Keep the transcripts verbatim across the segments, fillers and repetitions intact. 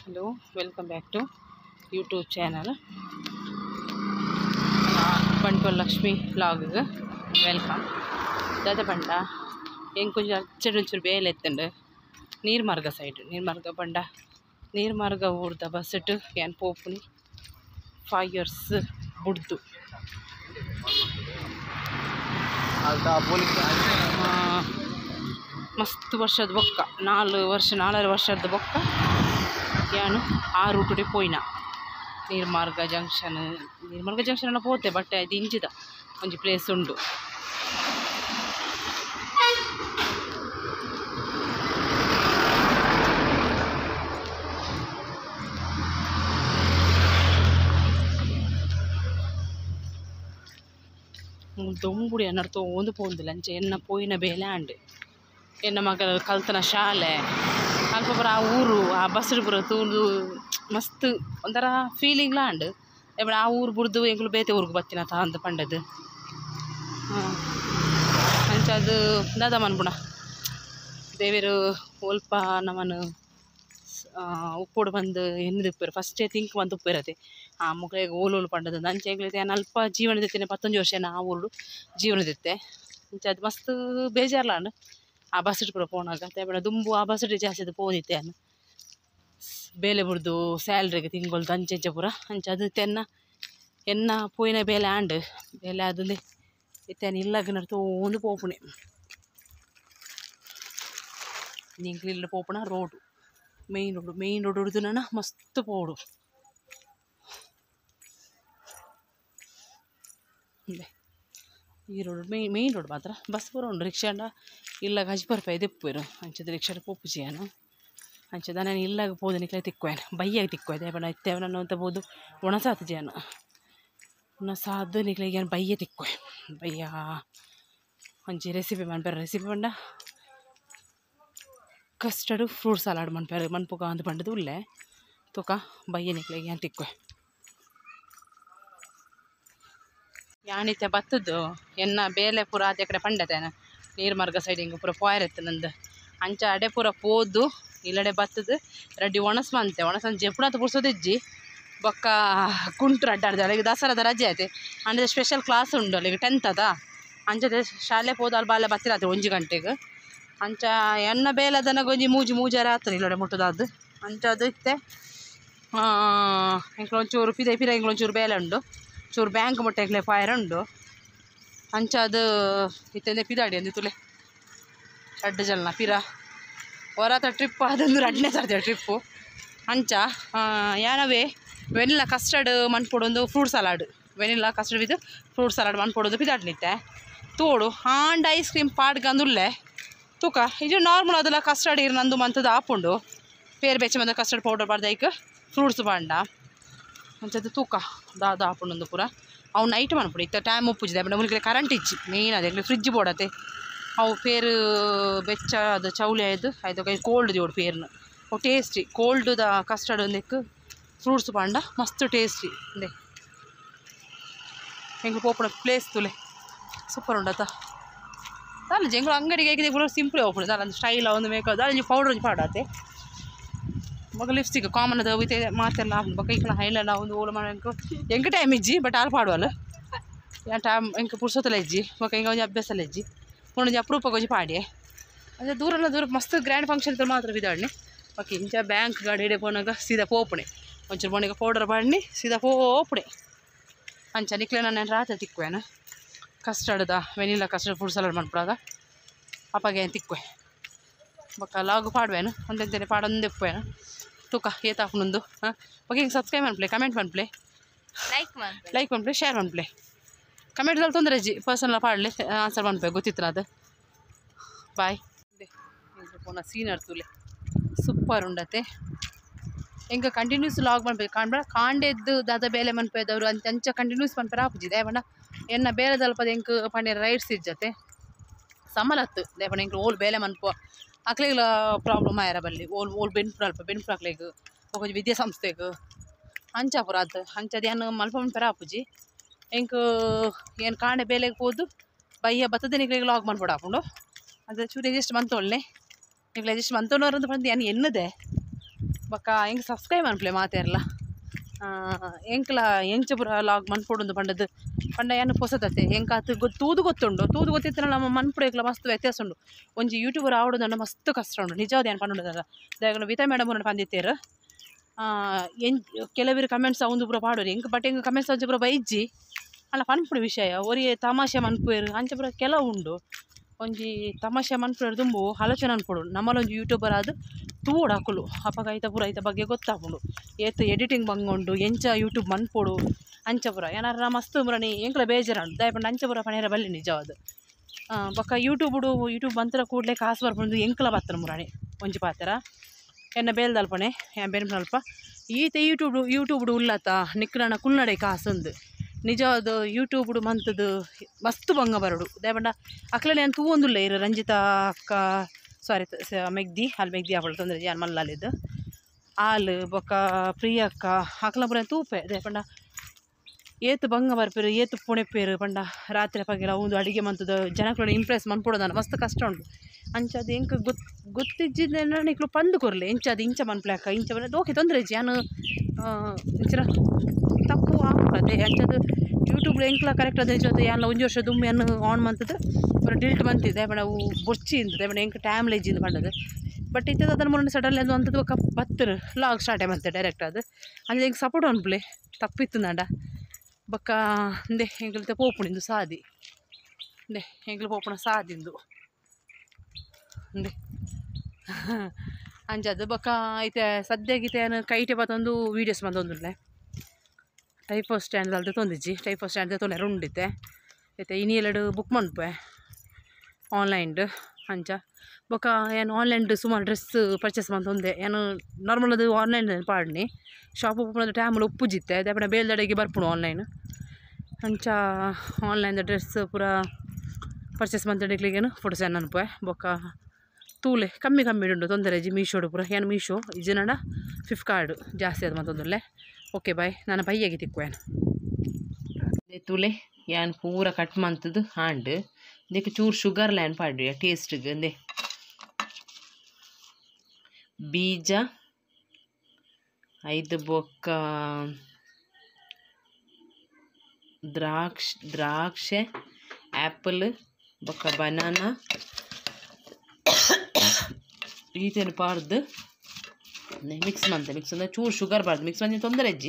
Hello, welcome back to YouTube channel. Bantu Lakshmi vlog. Welcome. Dada Banda. Enku chedunchur bele ettende. Neer marga side. Neer marga Banda. Neer marga urda bassettu yan popuni. Five years buddu. Alta police. ಮಸ್ತ್ ವರ್ಷದ ಬೊಕ್ಕ ನಾಲ್ಕು ವರ್ಷ ನಾಲ್ಕು ವರ್ಷದ ಬೊಕ್ಕ ಯಾನು ಆ ರೂಟುಡೆ ಪೋಯಿನ ನೀರ್ಮಾರ್ಗ ಜಂಕ್ಷನ್ ನೀರ್ಮಾರ್ಗ ಜಂಕ್ಷನ್ ಎಲ್ಲ ಪೋತೆ ಬಟ್ ಅದು ಇಂಚಿದ ಒಂಜಿ ಪ್ಲೇಸ್ ಉಂಡು ದೊಂಬುಡಿ ಅನ್ನರ್ತು ಒಂದು ಪೋಂದಿಲ್ಲ ಅಂಚೆ ಎನ್ನ ಪೋಯಿನ ಬೇಲೆ ಆಂಡ್ ಎನ್ನ ಮಗ ಕಲ್ತನ ಶಾಲೆ ಅಲ್ಪ ಬರ ಆ ಊರು ಆ ಬಸ್ರು ಬರ ತೂಂದು ಮಸ್ತ್ ಒಂಥರ ಫೀಲಿಂಗ್ ಲಾಂಡ್ ಎಬಡ ಆ ಊರು ಬುಡ್ದು ಎಂಗ್ಳು ಬೇತೆ ಊರಿಗೆ ಬತ್ತಿನ ತಾ ಅಂತ ಪಂಡದು ಹಾಂ ಅಂಚದು ದಾದ ಮನ್ಬುಣ ದೇವೇರು ಒಲ್ಪ ನಮ್ಮನ್ನು ಉಪ್ಪೋಡು ಬಂದು ಎನ್ನದು ಉಪ್ಪೇರು ಫಸ್ಟೇ ತಿಂಕ್ ಬಂದು ಉಪ್ಪಿರತ್ತೆ ಆ ಮುಗಳಿಗೆ ಓಲೋಲು ಪಂಡದು ಅಂಚೆ ಎಂಗ್ಳೈತೆ ನಾನು ಅಲ್ಪ ಜೀವನದಿತ್ತೇನೆ ಪತ್ತೊಂದು ವರ್ಷ ಆ ಊರು ಜೀವನದಿತ್ತೆ ಅಂಚೆ ಅದು ಮಸ್ತ್ ಬೇಜಾರ್ಲಾಂಡ್ ಆ ಬಸ್ಸು ಪೂರ ಪೋನಾಗ ತೇಬಣ ದುಂಬು ಆ ಬಸ್ಸು ಜಾಸ್ತಿ ಅದು ಪೋದಿತ್ತೆ ಅನ್ನ ಬೇಲೆ ಬಿಡ್ದು ಸ್ಯಾಲ್ರಿಗೆ ತಿಂಗೊಳ್ದು ಅಂಚೆ ಅಂಚೆ ಪೂರ ಅಂಚೆ ಅದು ತೆನ್ನ ಎನ್ನ ಪೋಯಿನ ಬೇಲೆ ಆಂಡ್ ಬೇಲೆ ಅದಂದೆ ಇತ್ತೇನು ಇಲ್ಲಾಗ ನಡ್ತು ಒಂದು ಪೋಪುಣೆ ನಿಂಗ್ಲಿಲ್ಲ ಪೋಪುಣ road main road main road ಹಿಡಿದು ನನ್ನ ಮಸ್ತ್ ಪೋಡು ಈ ರೋಡ್ ಮೇಯ್ನ್ ಮೇಯ್ನ್ ರೋಡ್ ಮಾತ್ರ ಬಸ್ ಪೂರ ಉಂಡು ರಿಕ್ಷಾಂಡ ಇಲ್ಲಾಗ ಹಜ್ಬರ್ಪಾಯಿ ದಿಪ್ಪುರು ಅಂಚದ ರಿಕ್ಷಾಡ ಪೋಪುಜಿಯಾನು ಅಂಚದ ನಾನು ಇಲ್ಲಾಗ ಪೋದು ನಿಕ್ಲೆ ತಿಕ್ಕೋಯನು ಬೈಯಾಗಿ ತಿಕ್ಕೋಯ್ದೆ ಬಣ್ಣ ಇತ್ತೇವ ನಾನು ಅಂತ ಬೋದು ಒಣಸಾತು ಜೇನು ಒಣಸಾದು ನಿಕ್ಲೆ ಏನು ಬಯ್ಯ ತಿಕ್ಕೋಯ್ ಬಯ್ಯ ಒಂಚಿ ರೆಸಿಪಿ ಮನ್ಪೇರ ರೆಸಿಪಿ ಬಂಡ ಕಸ್ಟರ್ಡು ಫ್ರೂಟ್ ಸಲಾಡ್ ಮನ್ಪೇರ ಮನ್ಪುಗ ಅಂತ ಬಂಡದು ಉಲ್ಲೆ ತುಕ ಬಯ್ಯ ನಿಕ್ಲೆ ಏನು ತಿಕ್ಕೋಯ್ ಯಾಣಿತೆ ಬತ್ತದ್ದು ಎನ್ನ ಬೇಲೆ ಪೂರ ಆಚೆ ಕಡೆ ಪಂಡತೇನ ನೀರು ಮಾರ್ಗ ಸೈಡ್ ಹಿಂಗೆ ಪೂರ ಪೋಯರತ್ತೆ ನಂದು ಅಂಚ ಅಡೆ ಪೂರ ಪೋದು ಇಲ್ಲಡೆ ಬತ್ತದು ರೆಡ್ಡಿ ಒಣಸ್ಮಂತೆ ಒಣಸಂತ ಜೆಪುಣತ ಪುಡ್ಸೋದಿಜ್ಜಿ ಬೊಕ್ಕ ಕುಂಟ್ರು ಅಡ್ಡಾಡ್ದೆ ಅಲ್ಲಿಗೆ ದಸರಾದ ರಜೆ ಐತೆ ಅಂದರೆ ಸ್ಪೆಷಲ್ ಕ್ಲಾಸ್ ಉಂಡು ಅಲ್ಲಿಗೆ ಟೆಂತ್ ಅದ ಅಂಚದೆ ಶಾಲೆ ಪೋದು ಅಲ್ಲಿ ಬಾಲೆ ಬತ್ತಿರತ್ತೆ ಒಂಜಿ ಗಂಟೆಗೆ ಅಂಚ ಎನ್ನ ಬೇಲದನ ಗೊಂಜಿ ಮೂಜಿ ಮೂಜಾರ ಆತನ ಇಲ್ಲಡೆ ಮುಟ್ಟುದಾದ್ದು ಅಂಚ ಅದು ಇತ್ತೆ ಇಂಕ್ಲ ಒಂಚೂರು ಪಿದ ಪಿರ ಇಂಕ್ಲ ಒಂಚೂರು ಬೇಲೆ ಉಂಡು ಚೂರು ಬ್ಯಾಂಕ್ ಮುಟ್ಟೆಗ್ಲೆ ಫೈರ್ ಉಂಡು ಅಂಚ ಅದು ಇತ್ತಂದೆ ಪಿದಾಡಿ ಅಂದು ತುಲೆ ಅಡ್ಡ ಜಲ್ನ ಪಿರ ಹೊರತ ಟ್ರಿಪ್ ಅದಂದು ಎರಡನೇ ಸರ್ತಿ ಟ್ರಿಪ್ಪು ಅಂಚ ಯಾನವೇ ವೆನಿಲಾ ಕಸ್ಟರ್ಡ್ ಮನ್ಪೊಡೊಂದು fruit salad vanilla custard with fruit salad ಮನ್ಪೊಡೊಂದು ಪಿದಾಡ್ನಿತ್ತೆ ತೋಡು ಆಂಡ್ ಐಸ್ ಕ್ರೀಮ್ ಪಾಡ್ಗಂದುಲ್ಲೆ ತೂಕ ಇದು ನಾರ್ಮಲ್ ಅದಲ್ಲ ಕಸ್ಟರ್ಡ್ ಇರು ನಂದು ಮಂತದ್ದು ಆಪುಂಡು ಪೇರು ಬೆಚ್ಚ ಬಂದ ಕಸ್ಟರ್ಡ್ ಪೌಡರ್ ಬಾರ್ದೈಕ್ ಫ್ರೂಟ್ಸ್ ಬಾಂಡ ಅಂಚದು ತೂಕ ದಾದ ಆಪುಂಡು ಪೂರ ಅವು ನೈಟ್ ಮನ್ಪುಡು ಇತ್ತ ಟೈಮ್ ಉಪ್ಪುಜಿದೆ ಬಟ್ ಮುಲ್ಗೆ ಕರೆಂಟ್ ಇಚ್ಚಿ ಮೇಯ್ನ್ ಅದೇ ಫ್ರಿಜ್ ಬೋಡತ್ತೆ ಅವು ಪೇರು ಬೆಚ್ಚ ಅದು ಚೌಳಿ ಆಯ್ದು ಆಯ್ತು ಕೈ ಕೋಲ್ಡ್ ಜೋಡು ಪೇರ್ನು ಅವು ಟೇಸ್ಟಿ ಕೋಲ್ಡ್ ದ ಕಸ್ಟರ್ಡ್ ಒಂದಕ್ಕೆ ಫ್ರೂಟ್ಸ್ ಪಾಂಡ ಮಸ್ತ್ ಟೇಸ್ಟಿ ಅಂದೆ ಹೆಂಗೆ ಪೋಪುಣ ಪ್ಲೇಸ್ ತುಲೆ ಸೂಪರ್ ಉಂಡತ್ತ ಅಲ್ಲ ಜಂಗಳು ಅಂಗಡಿಗೆ ಹೇಗಿದೆ ಕೂಡ ಸಿಂಪ್ಲಿ ಹೋಗ್ಬಿಡು ಅಲ್ಲ ಒಂದು ಸ್ಟೈಲ್ ಒಂದು ಮೇಕಪ್ ಅಲ್ಲಿ ಪೌಡರ್ ಒಂದು ಪಾಡತ್ತೆ ಮಗ ಲಿಪ್ಸ್ಟಿಕ್ ಕಾಮನ್ ಅದು ಹೋಯ್ತೆ ಮಾತೆಲ್ಲ ಬಕ್ಕ ಈಗ ಹೈಲೆಲ್ಲ ಒಂದು ಓಲು ಮಾಡಬೇಕು ಹೆಂಗೆ ಟೈಮ್ ಇಜ್ಜಿ ಬಟ್ ಆರು ಪಾಡುವಲ್ಲ ಯಾ ಟೈಮ್ ಹೆಂಗೆ ಪುರ್ಸೋತಲ್ಲ ಇಜ್ಜಿ ಬಕ್ಕ ಹಿಂಗೆ ಒಂಜಿ ಅಭ್ಯಾಸಲ್ಲ ಇಜ್ಜಿ ಒಂದೊಂದು ಅಪ್ರೂಪ ಗೊಂಜಿ ಪಾಡಿ ಅದೇ ದೂರಲ್ಲ ದೂರ ಮಸ್ತ್ ಗ್ರ್ಯಾಂಡ್ ಫಂಕ್ಷನ್ ಇತ್ತು ಮಾತ್ರ ಬಿದ್ದಾಡ್ನಿ ಬಕ್ಕ ಇಂಚ ಬ್ಯಾಂಕ್ ಗಾಡಿ ಹಿಡಿಯ ಪೋನಾಗ ಸೀದಾ ಪೋಪುಣೆ ಒಂಚೂರು ಮನೆಗೆ ಪೌಡರ್ ಬಾಡ್ನಿ ಸೀದಾ ಪೋಪುಣೆ ಅಂಚ ನಿಕ್ಲೆ ನಾನು ರಾತ್ರಿ ತಿಕ್ವೇನ ಕಸ್ಟರ್ಡ್ದ ವೆನಿಲಾ ಕಸ್ಟರ್ಡ್ ಫ್ರೂಟ್ ಸಲಾಡ್ ಮಾಡ್ಬಿಡಾಗ ಅಪ್ಪಗೆ ಏನು ತಿಕ್ವೆ ಬಕ್ಕ ಲಾಗು ಪಾಡುವೇನು ಒಂದೆಂತೇನೆ ಪಾಡೊಂದು ಎಪ್ಪೇನು ತೂಕ ಏತಾಪುನೊಂದು ಹಾಂ ಓಕೆ ಹಿಂಗೆ ಸಬ್ಸ್ಕ್ರೈಬ್ ಮನ್ಪ್ಲೆ ಕಮೆಂಟ್ ಮನ್ಪ್ಲೆ ಲೈಕ್ ಮನ್ಪ್ಲೆ ಲೈಕ್ ಮನ್ಪ್ಲೆ ಶೇರ್ ಮನ್ಪ್ಲೆ ಕಮೆಂಟ್ದಲ್ಲಿ ತೊಂದರೆ ಅಜ್ಜಿ ಪರ್ಸನಲ್ ಪಾಡಲಿ ಆನ್ಸರ್ ಮನ್ಪೆ ಗೊತ್ತಿತ್ತು ಅದು ಬಾಯ್ ಪೋನ ಸೀನ್ ಅರ್ತುಲೆ ಸೂಪರ್ ಉಂಡತೆ ಹೆಂಗೆ ಕಂಟಿನ್ಯೂಸ್ ಲಾಗ್ ಮನ್ಪೆ ಕಾಣ್ಬೇಡ ಕಾಂಡೆದ್ದು ದಾದ ಬೇಲೆ ಮನ್ಪೆದವರು ಅಂತ ಅಂಚ ಕಂಟಿನ್ಯೂಸ್ ಮನ್ಪೆ ಆಪುಜಿ ದೇವಣ್ಣ ಎನ್ನ ಬೇರೆ ದಲ್ಪದ ಹೆಂಗೆ ಪಂಡಿರ ರೈಡ್ಸ್ ಇಜ್ಜತೆ ಸಮಲತ್ತು ದೇವಣ್ಣ ಹೆಂಗೆ ಓಲ್ ಬೇಲೆ ಮನ್ಪು ಅಕ್ಲಿಗೆ ಪ್ರಾಬ್ಲಮ್ ಆಯ್ರ ಬಲ್ಲಿ ಓಲ್ ಓಲ್ ಬೆನ್ಪುರ ಅಲ್ಪ ಬೆನ್ಪುರ ಅಕ್ಲಿಗೆ ಹೋಗಿ ವಿದ್ಯಾಸಂಸ್ಥೆಗೆ ಅಂಚಾಪುರ ಅದು ಅಂಚದು ಏನು ಮಲ್ಪ ಮನ್ಪೆರ ಆಪುಜಿ ಹೆಂಗೆ ಏನು ಕಾಂಡೆ ಬೇಲೆಗೆ ಹೋದು ಬಯ್ಯ ಬತ್ತದ ನಿಕ್ಲಿಗೆ ಲಾಗ್ ಮಾಡ್ಬಿಡ ಹಾಕೊಂಡು ಅದು ಚೂರು ಎಜೆಸ್ಟ್ ಮಂತೊಳ್ಳೆ ನಿಕ್ಲೆ ಎಜೆಸ್ಟ್ ಮಂತೋನವ್ರಂತ ಬಂದು ಏನು ಎನ್ನದೆ ಬೊಕ್ಕ ಎಂಕ್ ಸಬ್ಸ್ಕ್ರೈಬ್ ಮನ್ಪುಲೆ ಮಾತೆರ್ಲ ಎಂಕ್ಲ ಎಂಚ ಪೂರ ಲಾಗ್ ಮನ್ಪೊಡುಂದು ಪಂಡದು ಪಂಡ ಏನು ಪೊಸತತೆ ಎಂಕ್ ಆತು ಗೊತ್ತು ತೂದು ಗೊತ್ತುಂಡು ತೂದು ಗೊತ್ತಿತ್ತಿನ ನಮ್ಮ ಮನ್ಪುಡೆಗ್ಲ ಮಸ್ತ್ ವ್ಯತ್ಯಾಸ ಉಂಡು ಒಂಜಿ ಯೂಟ್ಯೂಬರ್ ಆವಡುದಂಡ ಮಸ್ತ್ ಕಷ್ಟ ಉಂಡು ನಿಜವಾದ ಏನು ಪಂಡುಂಡದ ದಯಗಳು ವಿತಾ ಮೇಡಮ್ ಉಂಡು ಪಂದಿತ್ತೇರು ಎನ್ ಕೆಲವರು ಕಮೆಂಟ್ಸ್ ಅವಂದು ಪೂರ ಪಾಡೋರು ಎಂಕ್ ಬಟ್ ಎಂಕ್ ಕಮೆಂಟ್ಸ್ ಅಂಚ ಪೂರ ಬೈಜ್ಜಿ ಅಲ್ಲ ಪನ್ಪುಡು ವಿಷಯ ಒರಿಯೆ ತಮಾಷೆ ಮನ್ಪುವೆರು ಅಂಚ ಪೂರ ಕೆಲವು ಉಂಡು ಒಂಜಿ ತಮಾಷೆ ಮನ್ಪುವೆರು ತುಂಬು ಆಲೋಚನೆ ಅನ್ಪೊಡು ನಮ್ಮಲ್ಲೊಂಜಿ ಯೂಟ್ಯೂಬರ್ ಆದ್ ತೂಡ್ ಹಾಕುಲು ಅಪಗ ಐತ ಪೂರ ಐತ ಬಗ್ಗೆ ಗೊತ್ತಾಪುಂಡು ಏತ್ ಎಡಿಟಿಂಗ್ ಬಂಗೊಂಡು ಎಂಚ ಯೂಟ್ಯೂಬ್ ಮನ್ಪೊಡು ಅಂಚ ಪೂರ ಏನಾರ ಮಸ್ತ್ ಮುರಣಿ ಎಂಕ್ಲ ಬೇಜಾರಂಡು ದಯಪಂಡ ಅಂಚ ಪೂರ ಪಣಿಯರ ಬಲ್ಲಿ ನಿಜವಾದ ಬೊಕ್ಕ ಯೂಟ್ಯೂಬುಡು ಯೂಟ್ಯೂಬ್ ಬಂತರ ಕೂಡಲೇ ಕಾಸು ಬರ್ಪುಂಡು ಎಂಕ್ಲ ಬತ್ತನ ಮುರಾಣಿ ಒಂಜಿ ಪಾತೆರ ಎನ್ನ ಬೇಲ್ದಲ್ಪಣೆ ಬೆನ್ಪಲ್ಪ ಈತ ಯೂಟ್ಯೂಬ್ ಯೂಟ್ಯೂಬ್ಡು ಉಲ್ಲತ್ತ ನಿಕ್ಲನ ಕುಲ್ನಡೆ ಕಾಸಂದು ನಿಜವಾದ ಯೂಟ್ಯೂಬ್ಡು ಮಂತದು ಮಸ್ತ್ ಬಂಗ ಬರಡು ದಯಪಂಡ ಅಕ್ಲನೆ ಅಂತ ತೂವೊಂದುಲ್ಲ ಇರು ರಂಜಿತಾ ಅಕ್ಕ ಸಾರಿ ಮೆಗ್ದಿ ಅಲ್ಲಿ ಮೆಗ್ದಿ ಆಪಳು ತೊಂದರೆ ಯಾನ್ ಮಲ್ಲಲ್ಲಿದ್ದು ಹಾಲು ಬೊಕ್ಕ ಪ್ರಿಯಕ್ಕ ಅಕ್ಲ ಪುರ ತೂಪೆ ದಯಪಂಡ ಏತು ಬಂಗ ಬರ್ಪೇರು ಏತು ಪುಣೆಪ್ಪೇರು ಪಂಡ ರಾತ್ರಿ ಪಗೆಲ ಒಂದು ಅಡಿಗೆ ಮಂತದ ಜನಕ್ಲ ಇಂಪ್ರೆಸ್ ಮನ್ಪೊಡೋದನ್ನ ಮಸ್ತ್ ಕಷ್ಟ ಉಂಟು ಅಂಚದು ಎಂಕ್ ಗೊತ್ ಗೊತ್ತಿಜ್ಜಿದ್ದೇನ ನಿಕ್ಲು ಪಂದು ಕೊರ್ಲೆ ಎಂಚದು ಇಂಚ ಮನ್ಪ್ಲಾಕ ಇಂಚ ಬರ ಓಕೆ ತೊಂದರೆ ಇಜ್ಜಿ ನಾನು ಇಂಚರ ತಪ್ಪು ಆಗ್ತದೆ ಅಂಚದು ಯೂಟ್ಯೂಬ್ ಎಂಕ್ಲ ಕರೆಕ್ಟ್ ಅದ ನಿಜವಾದ ಎಲ್ಲ ಒಂಜಿ ವರ್ಷ ದುಮ್ಮಿ ಅನ್ನು ಆನ್ ಮಂತದ್ದು ಪೂರ ಡಿಲ್ಟ್ ಮಂತಿದ್ದೆ ದಯಪಂಡ ಅವು ಬೊಚ್ಚಿ ಇಂದು ದಯಪಂಡ ಎಂಕ್ ಟ್ಯಾಮ್ ಲೇಜಿಂದು ಪಂಡದು ಬಟ್ ಇತ್ತದ ಅದನ್ನು ಮೊನ್ನೆ ಸಡನ್ಲಿ ಅದು ಅಂತದ್ದು ಒಕ್ಕ ಬತ್ತರು ಲಾಗ್ ಸ್ಟಾರ್ಟೇ ಮಂತೆ ಡೈರೆಕ್ಟ್ ಅದು ಅಂದರೆ ಎಂಕ್ ಸಪೋರ್ಟ್ ಅನ್ಪ್ಲೆ ತಪ್ಪಿತ್ತು ನಾಡ ಬೊಕ್ಕ ಇಂದೆ ಎಂಕ್ಲಿತ ಪೋಪುಣಿಂದು ಸಾದಿ ಇಂದೆ ಎಂಕ್ಲು ಪೋಪುಣ ಸಾದಿಂದು ಇಂದೆ ಅಂಜದು ಬೊಕ್ಕ ಐತೆ ಸದ್ಯಗೀತೆ ಕೈಟೆ ಬತ್ತೊಂದು ವೀಡಿಯೋಸ್ ಬಂದೊಂದುಲ್ಲೆ ಟೈಪೋ ಸ್ಟ್ಯಾಂಡ್ ಅಲ್ದ ತೊಂದಿಜ್ಜಿ ಟೈಪೋ ಸ್ಟ್ಯಾಂಡ್ ತೊಂದರೆ ಉಂಡಿತ್ತೆ ಐತೆ ಇನಿಯೆರಡು ಬುಕ್ ಮನ್ಪೆ ಆನ್ಲೈನ್ಡ್ ಅಂಚ ಬೊಕ್ಕ ಏನು ಆನ್ಲೈನ್ಡ್ ಸುಮಾರು ಡ್ರೆಸ್ ಪರ್ಚೇಸ್ ಮಂತೊಂದೆ ಏನು ನಾರ್ಮಲ್ ಅದು ಆನ್ಲೈನ್ ಪಾಡ್ನಿ ಶಾಪ್ ಓಪನ್ ಟೈಮಲ್ಲಿ ಉಪ್ಪುಜಿತ್ತೆ ದಯಪಡ ಬೇಲ್ದಡೆಗೆ ಬರ್ಪುಣು ಆನ್ಲೈನ್ ಅಂಚ ಆನ್ಲೈನ್ದ ಡ್ರೆಸ್ ಪೂರ ಪರ್ಚೇಸ್ ಮಂತಡಿಕ್ಲಿಗೇನು ಫೋಟೋ ಸೆಂಡ್ ಅನ್ಪೆ ಬೊಕ್ಕ ತೂಲೆ ಕಮ್ಮಿ ಕಮ್ಮಿ ಉಂಡು ತೊಂದರೆ ಇಜ್ಜಿ ಮೀಶೋಡು ಪೂರ ಏನು ಮೀಶೋ ಇಜ್ಜಿನಡ ಫ್ಲಿಪ್ಕಾರ್ಟ್ ಜಾಸ್ತಿ ಅದು ಮಂತೊಂದುಲ್ಲೆ ಓಕೆ ಬಾಯ್ ನಾನು ಬೈಯಾಗಿ ತಿಕ್ಕುವೇನು ತೂಲೆ ಏನು ಪೂರ ಕಟ್ ಮಂತದ್ದು ಹಾಂಡ್ ಇದಕ್ಕೆ ಚೂರು ಶುಗರ್ ಲ್ಯಾನ್ ಪಾಡ್ರಿ ಟೇಸ್ಟ್ಗೆ ಅಂದೆ ಬೀಜ ಐದು ಬೊಕ್ಕ ದ್ರಾಕ್ಷ ದ್ರಾಕ್ಷೆ ಆ್ಯಪಲ್ ಬೊಕ್ಕ ಬನಾನಾ ಈತೇನು ಪಾರ್ದು ಮಿಕ್ಸ್ ಮಂತೆ ಮಿಕ್ಸ್ ಅಂದರೆ ಚೂರು ಶುಗರ್ ಬಾರ್ದು ಮಿಕ್ಸ್ ಮಂದಿ ತೊಂದರೆ ಅಜ್ಜಿ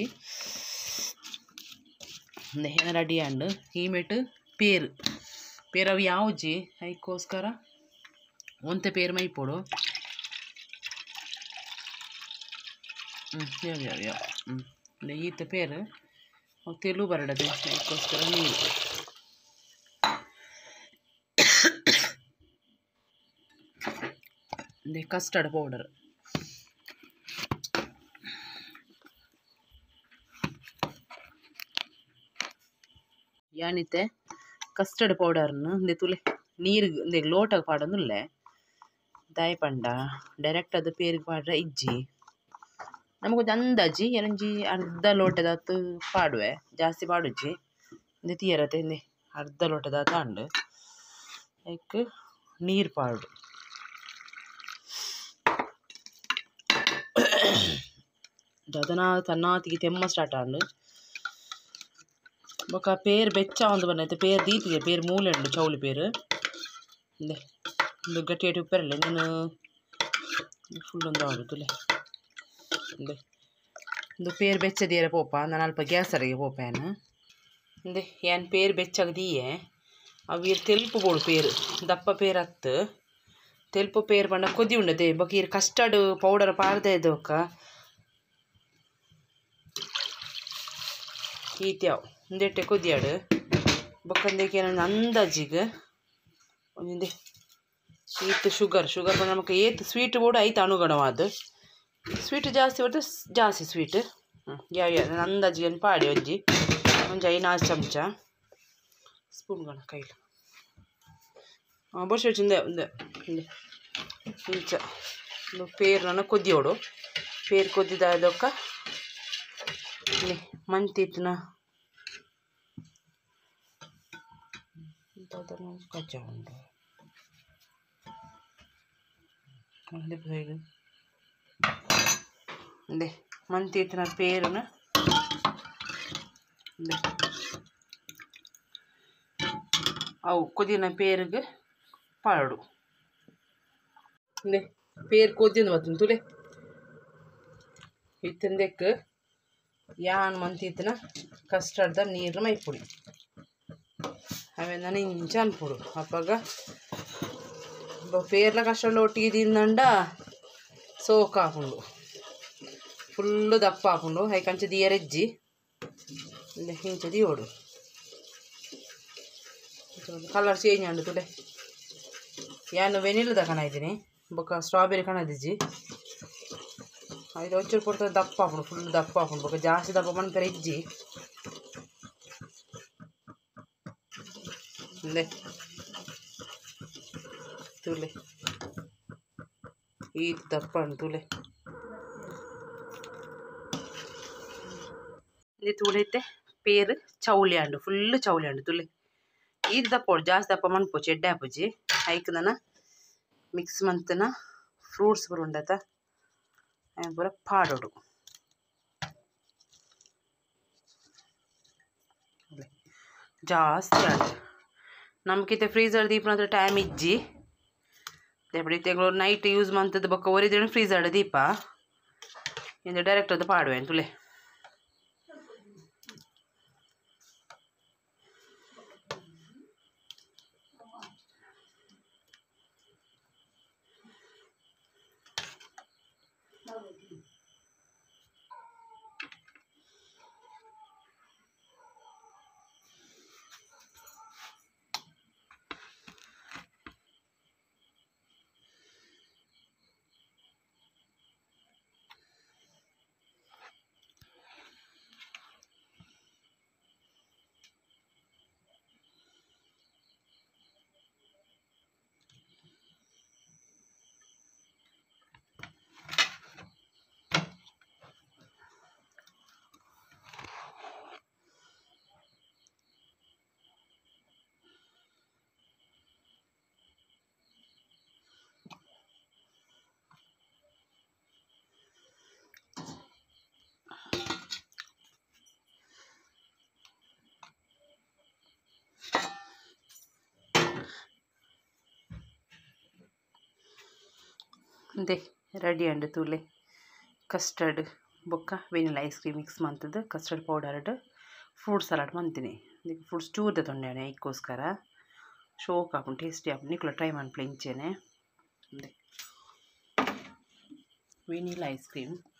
ಅಂದೆ ಏನ ರೆಡಿ ಆಂಡು ಹೀಮೆಟ್ ಪೇರು ಪೇರು ಅವು ಯಾವ್ಜಿ ಅದಕ್ಕೋಸ್ಕರ ಒಂತೆ ಪೇರು ಮೈಪೋಡು ಹ್ಞೂ ಯಾವ ಯಾವ ಯಾವ ಹ್ಞೂ ಅಂದೆ ಈತ ಪೇರು ಅವು ತೆಲು ಬರಡದೆ ಅದಕ್ಕೋಸ್ಕರ ನೀರು ಅಂದೆ ಕಸ್ಟರ್ಡ್ ಪೌಡರ್ ಯಾನಿತ್ತೆ ಕಸ್ಟರ್ಡ್ ಪೌಡರ್ನು ಇಂದೆ ತುಲೆ ನೀರು ಇಂದೆ ಲೋಟಗೆ ಪಾಡೊಂದುಲ್ಲೆ ದಾಯಪಂಡ ಡೈರೆಕ್ಟ್ ಅದು ಪೇರಿಗೆ ಪಾಡ್ರೆ ಇಜ್ಜಿ ನಮಗೊಂದು ಅಂದಾಜಿ ಏನಂಜಿ ಅರ್ಧ ಲೋಟದಾತು ಪಾಡುವೆ ಜಾಸ್ತಿ ಪಾಡುಜ್ಜಿ ಇಂದೆ ತೀಯರತೆ ಇಂದೆ ಅರ್ಧ ಲೋಟದಾತ ಅಂಡು ಲೈಕ್ ನೀರು ಪಾಡು ಅದನ್ನ ತನ್ನಾತಿಗೆ ತೆಮ್ಮ ಸ್ಟಾರ್ಟ್ ಆಂಡು ಬೊಕ್ಕ ಪೇರು ಬೆಚ್ಚ ಒಂದು ಬಂದೈತೆ ಪೇರು ದೀತಿಗೆ ಪೇರು ಮೂಲೆ ಉಂಡು ಚೌಳಿ ಪೇರು ಇಂದೆ ಒಂದು ಗಟ್ಟಿ ಗಟ್ಟಿ ಉಪ್ಪರಲ್ಲ ನೀನು ಫುಲ್ ಒಂದು ಆಡುತ್ತಲೆ ಇಂದೆ ಒಂದು ಪೇರು ಬೆಚ್ಚದಿಯರ ಪೋಪ ನಾನು ಅಲ್ಪ ಗ್ಯಾಸ್ ಅಡಿಗೆ ಪೋಪೇನು ಇಂದೆ ಏನು ಪೇರು ಬೆಚ್ಚಾಗದೀಯೆ ಅವು ತೆಲ್ಪು ಬೋಡು ಪೇರು ದಪ್ಪ ಪೇರು ಹತ್ತು ತೆಲ್ಪು ಪೇರು ಪಂಡ ಕೊದ್ದಿ ಉಂಡದೆ ಬೊಕ್ಕ ಇರು ಕಸ್ಟರ್ಡ್ ಪೌಡರ್ ಪಾರ್ದೆ ಇದ್ದವಕ್ಕ ಈತ್ಯಾವ ಒಂದೆಟ್ಟೆ ಕೊದ್ದಿಯಾಡು ಬೊಕ್ಕಂದಕ್ಕೆ ಏನೊಂದು ಅಂದಾಜಿಗೆ ಒಂದಿಂದೆ ಈತ್ ಶುಗರ್ ಶುಗರ್ ಬಂದು ನಮಗೆ ಏತ್ ಸ್ವೀಟ್ ಕೂಡ ಐತೆ ಅನುಗುಣವಾದ ಸ್ವೀಟ್ ಜಾಸ್ತಿ ಬರ್ತದೆ ಜಾಸ್ತಿ ಸ್ವೀಟ್ ಹ್ಞೂ ಯಾವ ಯಾವ ಅಂದಾಜಿಗೆ ಏನು ಪಾಡಿ ಒಂಜಿ ಒಂಜಿ ಐನಾರು ಚಮಚ ಸ್ಪೂನ್ಗಳ ಕೈಲಿ ಹಾಂ ಬರ್ಷ ಒಂದೆ ಒಂದೆ ಒಂದೆ ಇಂಚ ಒಂದು ಪೇರು ನನ್ನ ಕೊದ್ದಿಯೋಡು ಪೇರು ಕೊದ್ದಿದ್ದಕ್ಕ ಇಲ್ಲಿ ಮಂತಿತ್ನ ಕಚ್ಚಾ ಉಂಟು ಇಂದೆ ಮಂತಿತ್ತಿನ ಪೇರುನ ಇಂದೆ ಅವು ಕುದಿನ ಪೇರಿಗೆ ಪಾಡು ಇಂದೆ ಪೇರು ಕೊದ್ದಿಂದು ಬರ್ತದೆ ತುಲೆ ಇತ್ತಿಂದಕ್ಕೆ ಯಾನ್ ಮಂತಿತ್ತಿನ ಕಸ್ಟರ್ಡ್ದ ನೀರು ಮೈಪುಡಿ ಅವೆಂದ ಇಂಚ ಅನ್ಪುಡು ಅಪ್ಪಾಗ పేర్ల కష్టంలో ఒట్టికి తిందండ సోకాకుండు ఫుల్ దప్పాకుండు అవి కంచె తీయరెజ్జి ఇంచ తీయోడు కలర్ చేంజ్ అండు ತುಲೆ ಯಾನು ವೆನಿಲ್ಲ ದಕನ ಇದ್ದೀನಿ ಬೊಕ್ಕ ಸ್ಟ್ರಾಬೆರಿ ಕಣ ದಿಜ್ಜಿ ಅದು ಒಚ್ಚರು ಕೊಡ್ತಾರೆ ದಪ್ಪ ಹಾಕೊಂಡು ಫುಲ್ ದಪ್ಪ ಹಾಕೊಂಡು ಬೊಕ್ಕ ಜಾಸ್ತಿ ದಪ್ಪ ಮನ್ಪೆರ ಇಜ್ಜಿ ಇಂದೆ ತುಲೆ ಈ ದಪ್ಪ ತುಲೆ ఇది తూడైతే పేరు చౌలి అండు ఫుల్ చౌలి అండు ತುಲೆ ఇది ದಪ್ಪ ಜಾಸ್ತಿ ದಪ್ಪ ಮನ್ಪೋಚು ಎಡ್ಡೆ ಹಾಪುಜಿ ಐಕದನ ಮಿಕ್ಸ್ ಮಂತನ ಫ್ರೂಟ್ಸ್ ಪೂರ ಉಂಡತ ಅವು ಪೂರ ಪಾಡೋಡು ಜಾಸ್ತಿ ಆಡು ನಮ್ಕಿತ್ತೆ ಫ್ರೀಜರ್ ದೀಪ ಹತ್ರ ಟೈಮ್ ಇಜ್ಜಿ ಎಪ್ಪಡಿ ತೆಗಳು ನೈಟ್ ಯೂಸ್ ಮಂತದ್ದು ಬೊಕ್ಕ ಒರಿದೇನು ಫ್ರೀಜರ್ ದೀಪ ಇಂದು ಡೈರೆಕ್ಟ್ ಅದು ಪಾಡುವೆ ತುಲೆ ಇಂದೆ ರೆಡಿ ಅಂಡು ತುಲೆ ಕಸ್ಟರ್ಡ್ ಬೊಕ್ಕ ವೆನಿಲಾ ಐಸ್ ಕ್ರೀಮ್ ಮಿಕ್ಸ್ ಮಂತದ್ದು ಕಸ್ಟರ್ಡ್ ಪೌಡರ್ಡ್ ಫ್ರೂಟ್ ಸಲಾಡ್ ಮಂತಿನಿ ಫ್ರೂಟ್ಸ್ ಚೂರ್ದ ತೊಂಡೇನೆ ಐಕ್ಕೋಸ್ಕರ ಶೋಕ್ ಹಾಕೊಂಡು ಟೇಸ್ಟಿ ಹಾಕೊಂಡು ನಿಕ್ಲ ಟ್ರೈ ಮಾಡ್ಪ್ಲೆ ಇಂಚೇನೆ ವೆನಿಲಾ ಐಸ್ ಕ್ರೀಮ್